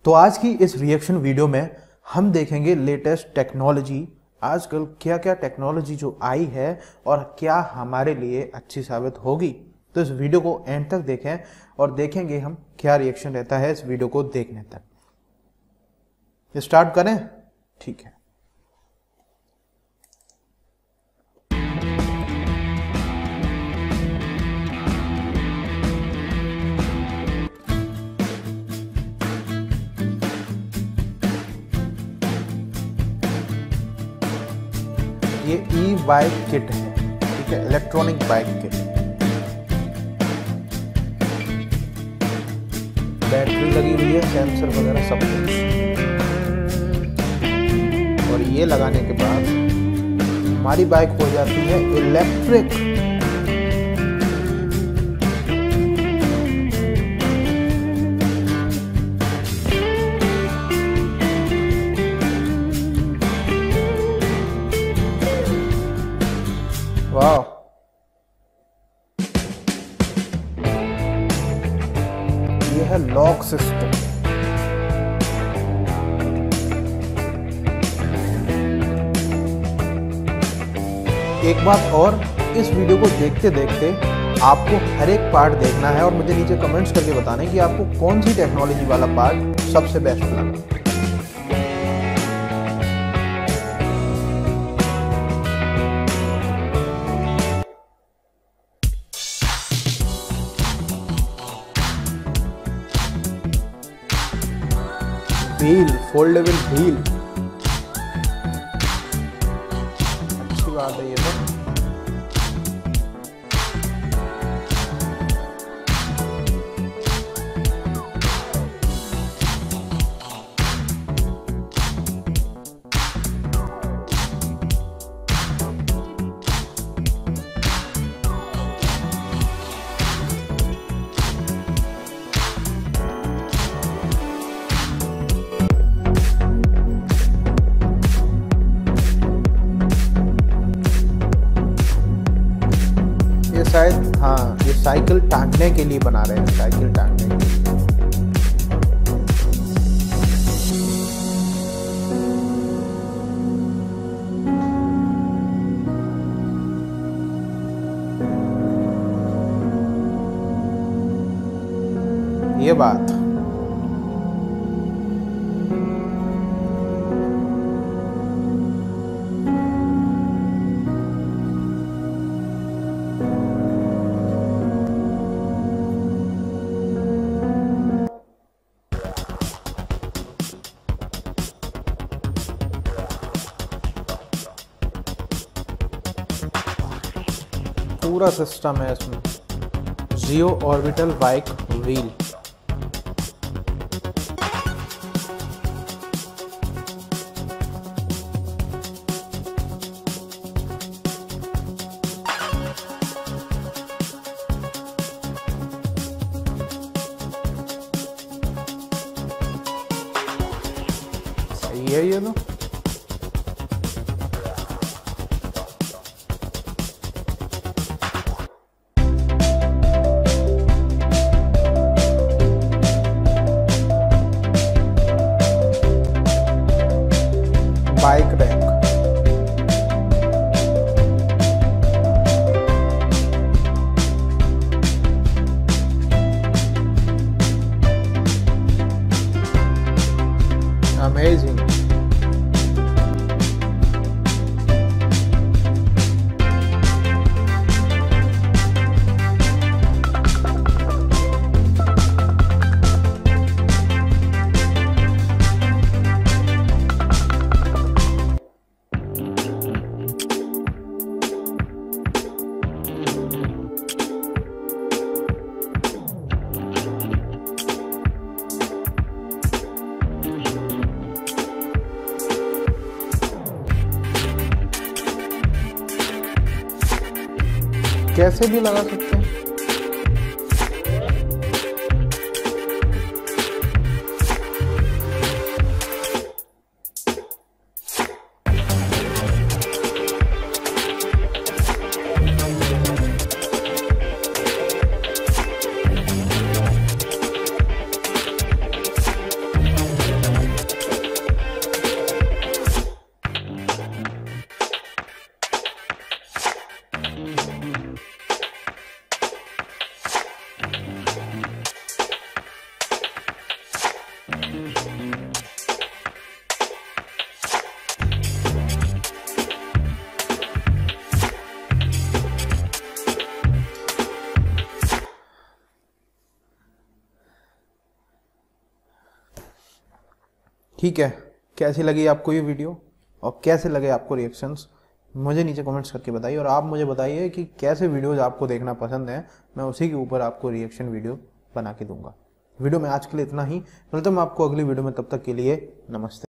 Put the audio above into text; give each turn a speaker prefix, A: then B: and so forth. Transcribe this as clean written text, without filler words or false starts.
A: तो आज की इस रिएक्शन वीडियो में हम देखेंगे लेटेस्ट टेक्नोलॉजी, आजकल क्या क्या टेक्नोलॉजी जो आई है और क्या हमारे लिए अच्छी साबित होगी। तो इस वीडियो को एंड तक देखें और देखेंगे हम क्या रिएक्शन रहता है इस वीडियो को देखने तक। स्टार्ट करें? ठीक है। ये ई बाइक किट है, ठीक है, इलेक्ट्रॉनिक बाइक किट। बैटरी लगी हुई है, सेंसर वगैरह सब कुछ, और ये लगाने के बाद हमारी बाइक हो जाती है इलेक्ट्रिक। वाह, ये है लॉक सिस्टम। एक बात और, इस वीडियो को देखते देखते आपको हर एक पार्ट देखना है और मुझे नीचे कमेंट्स करके बताना है कि आपको कौन सी टेक्नोलॉजी वाला पार्ट सबसे बेस्ट लगा। व्हील, फोल्डेबल व्हील, अच्छी बात है ये तो। शायद हाँ, ये साइकिल टांगने के लिए बना रहे हैं, साइकिल टांगने के लिए। ये बात पूरा सिस्टम है इसमें। जियो ऑर्बिटल बाइक व्हील, सही है ये तो। Bike rack, amazing. कैसे भी लगा सकते हैं। ठीक है, कैसी लगी आपको ये वीडियो और कैसे लगे आपको रिएक्शंस, मुझे नीचे कमेंट्स करके बताइए। और आप मुझे बताइए कि कैसे वीडियोस आपको देखना पसंद है, मैं उसी के ऊपर आपको रिएक्शन वीडियो बना के दूंगा। वीडियो में आज के लिए इतना ही, मिलता हूं मैं आपको अगली वीडियो में, तब तक के लिए नमस्ते।